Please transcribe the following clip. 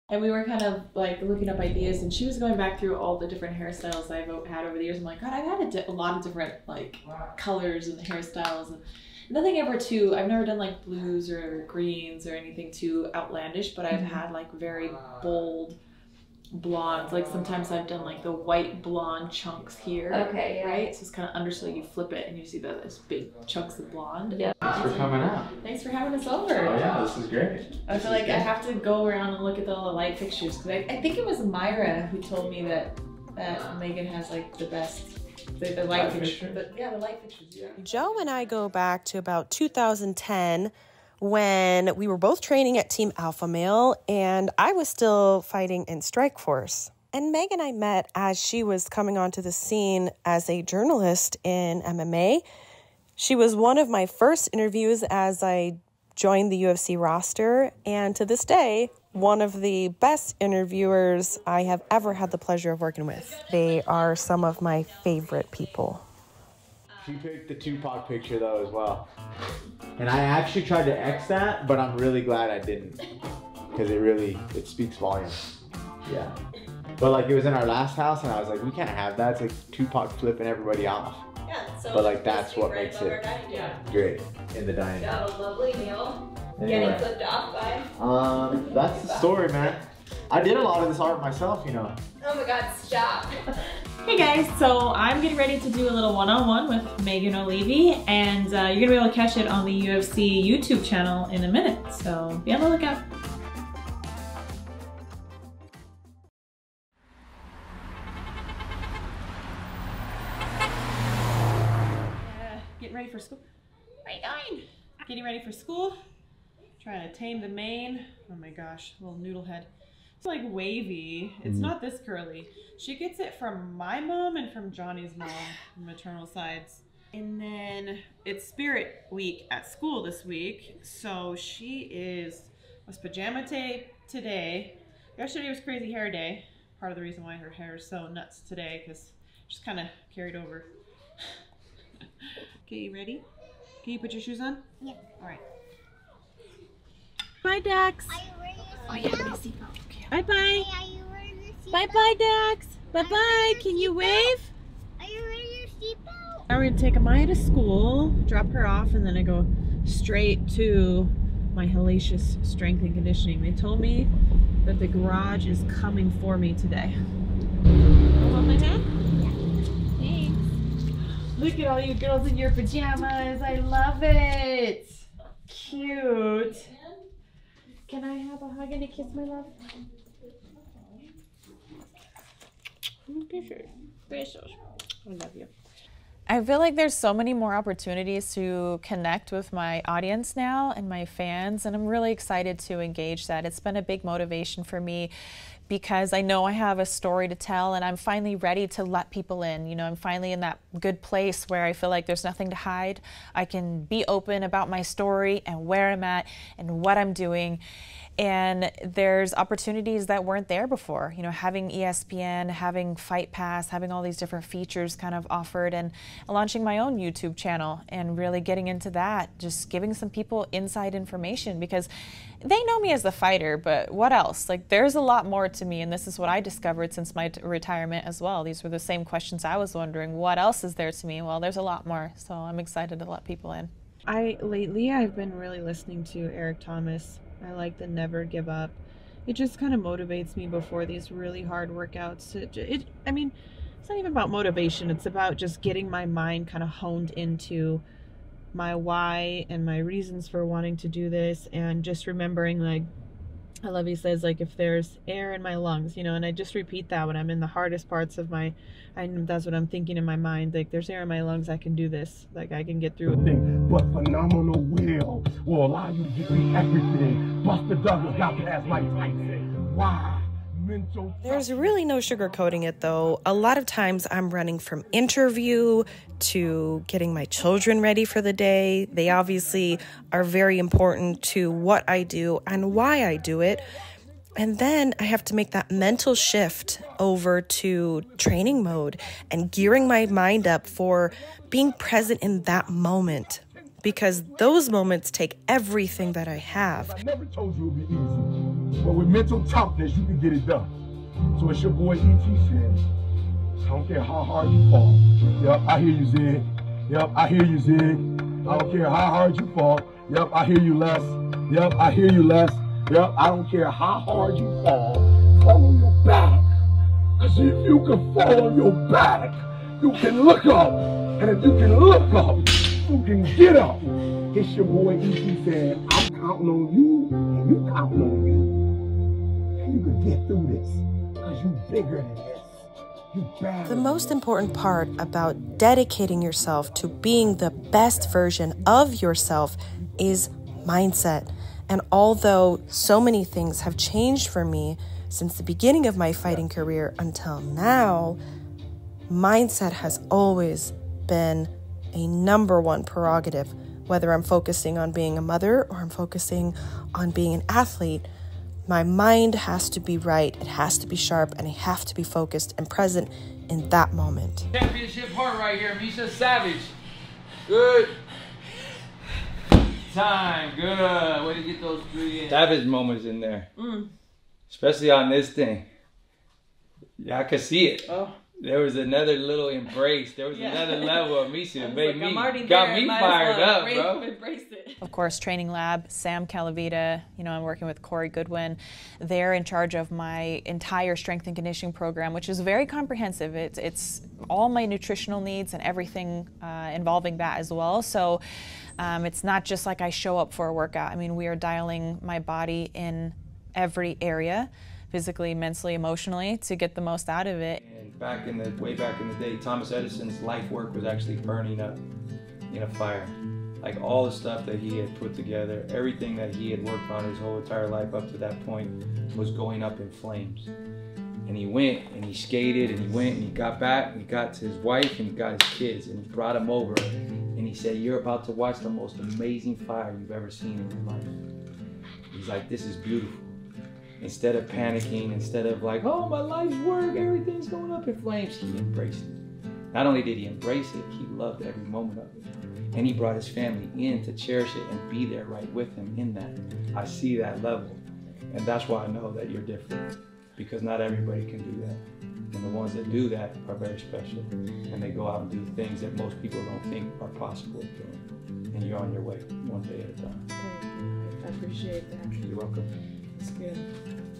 And we were kind of like looking up ideas, and she was going back through all the different hairstyles I've had over the years. I'm like, God, I've had a lot of different like colors and hairstyles, and nothing ever too, I've never done like blues or greens or anything too outlandish, but I've had like very bold blondes. Like sometimes I've done like the white blonde chunks here. Okay, yeah. Right? So it's kind of under, so you flip it and you see this big chunks of blonde. Yeah. Thanks for coming out. Thanks for having us over. Oh yeah, this is great. I feel like I have to go around and look at all the light fixtures, because I think it was Myra who told me that Megan has like the best the light fixtures. Yeah, the light fixtures. Yeah. Joe and I go back to about 2010 when we were both training at Team Alpha Male and I was still fighting in Strike Force. And Meg and I met as she was coming onto the scene as a journalist in MMA. She was one of my first interviews as I joined the UFC roster, and to this day, one of the best interviewers I have ever had the pleasure of working with. They are some of my favorite people. She picked the Tupac picture though as well. And I actually tried to X that, but I'm really glad I didn't, because it speaks volumes. Yeah. But like it was in our last house and I was like, we can't have that. It's like Tupac flipping everybody off. Yeah, so but like that's what makes it great in the dining room. Got a lovely meal. Anyway. Getting flipped off by. That's the story, man. I did a lot of this art myself, you know. Oh my God, stop. Hey guys, so I'm getting ready to do a little one-on-one with Megan O'Leary, and you're gonna be able to catch it on the UFC YouTube channel in a minute, so be on the lookout. Getting ready for school. Where are you going? Getting ready for school. Trying to tame the mane. Oh my gosh, little noodle head. It's like wavy. It's not this curly. She gets it from my mom and from Johnny's mom, maternal sides. And then it's Spirit Week at school this week. So she was pajama day today. Yesterday was crazy hair day. Part of the reason why her hair is so nuts today, because she's kind of carried over. Okay, you ready? Can you put your shoes on? Yeah. All right. Bye, Dax. Are you wearing your seatbelt? Oh, yeah, my seatbelt. Okay. Bye-bye. Hey, are you wearing your seatbelt? Bye-bye, Dax. Bye-bye. Can you wave? Are you wearing your seatbelt? Now we're going to take Amaya to school, drop her off, and then I go straight to my hellacious strength and conditioning. They told me that the garage is coming for me today. You want my hat? Yeah. Thanks. Look at all you girls in your pajamas. I love it. Cute. Can I have a hug and a kiss, my love? Besos. I love you. I feel like there's so many more opportunities to connect with my audience now and my fans, and I'm really excited to engage that. It's been a big motivation for me because I know I have a story to tell, and I'm finally ready to let people in. You know, I'm finally in that good place where I feel like there's nothing to hide. I can be open about my story and where I'm at and what I'm doing. And there's opportunities that weren't there before, you know, having ESPN, having Fight Pass, having all these different features kind of offered, and launching my own YouTube channel and really getting into that, just giving some people inside information, because they know me as the fighter, but what else? Like, there's a lot more to me, and this is what I discovered since my retirement as well. These were the same questions I was wondering. What else is there to me? Well, there's a lot more, so I'm excited to let people in. Lately, I've been really listening to Eric Thomas. I like the never give up. It just kind of motivates me before these really hard workouts. I mean, it's not even about motivation. It's about just getting my mind kind of honed into my why and my reasons for wanting to do this, and just remembering, like, I love he says, like, if there's air in my lungs, you know, and I just repeat that when I'm in the hardest parts of that's what I'm thinking in my mind, like, there's air in my lungs, I can do this, like, I can get through it. But phenomenal will allow you to get through everything. Buster Douglas got past Mike Tyson. Why? There's really no sugarcoating it, though. A lot of times I'm running from interview to getting my children ready for the day. They obviously are very important to what I do and why I do it. And then I have to make that mental shift over to training mode and gearing my mind up for being present in that moment, because those moments take everything that I have. I never told you it would be easy. But with mental toughness, you can get it done. So it's your boy E.T. says, I don't care how hard you fall. Yep, I hear you, Zig. Yep, I hear you, Zig. I don't care how hard you fall. Yep, I hear you, Les. Yep, I hear you, Les. Yep, I don't care how hard you fall. Fall on your back. Because if you can fall on your back, you can look up. And if you can look up, you can get up. It's your boy E.T. saying, I'm counting on you, and you counting on you. And you can get through this. Because you bigger than this. The most important part about dedicating yourself to being the best version of yourself is mindset. And although so many things have changed for me since the beginning of my fighting career until now, mindset has always been a #1 prerogative. Whether I'm focusing on being a mother or I'm focusing on being an athlete, my mind has to be right, it has to be sharp, and I have to be focused and present in that moment. Championship heart right here, Miesha Savage. Good. Time, good. Way to get those 3 in. Savage moments in there. Especially on this thing. Yeah, I could see it. Oh. There was another little embrace. There was another level of Miesha that made me, got me fired up, bro. Of course, training lab, Sam Calavita, I'm working with Corey Goodwin. They're in charge of my entire strength and conditioning program, which is very comprehensive. It's all my nutritional needs and everything involving that as well. So it's not just like I show up for a workout. I mean, we are dialing my body in every area, physically, mentally, emotionally, to get the most out of it. And way back in the day, Thomas Edison's life work was actually burning up in a fire. Like all the stuff that he had put together, everything that he had worked on his whole entire life up to that point was going up in flames. And he went and he skated and he went and he got back and he got to his wife and he got his kids and he brought them over and he said, you're about to watch the most amazing fire you've ever seen in your life. He's like, this is beautiful. Instead of panicking, instead of like, oh, my life's work, everything's going up in flames, he embraced it. Not only did he embrace it, he loved every moment of it. And he brought his family in to cherish it and be there right with him in that. I see that level. And that's why I know that you're different. Because not everybody can do that. And the ones that do that are very special. And they go out and do things that most people don't think are possible of doing. And you're on your way, one day at a time. I appreciate that. You're welcome. It's good.